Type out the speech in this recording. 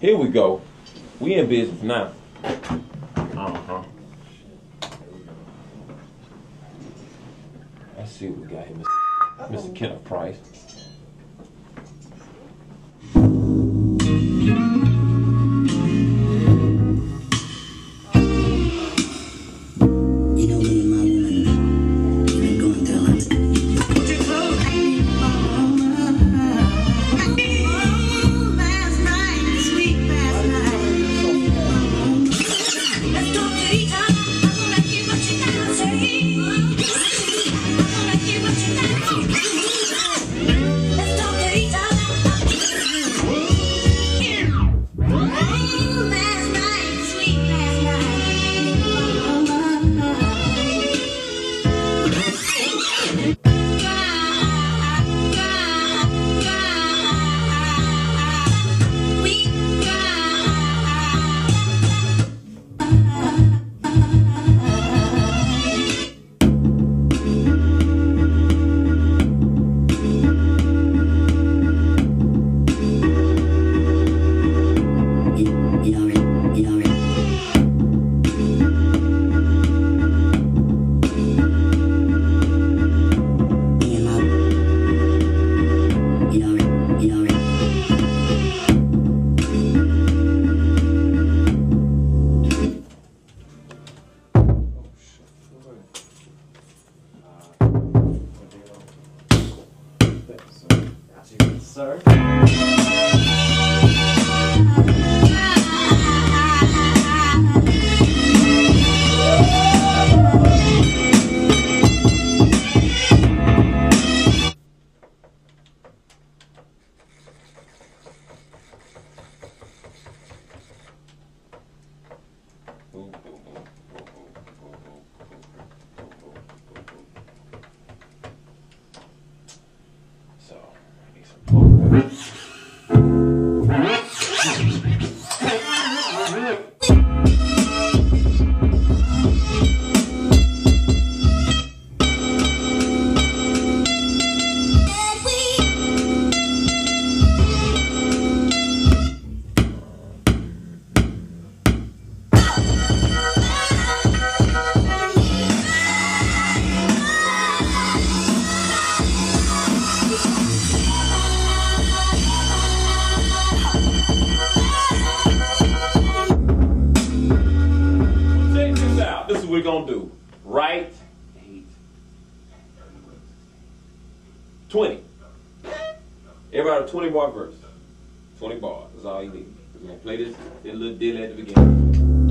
Here we go. We in business now. Uh-huh. Let's see what we got here, Mr. Kenneth Price. We're gonna do right 20. Everybody 20 bar verse. 20 bars. That's all you need. We're gonna play this little deal at the beginning.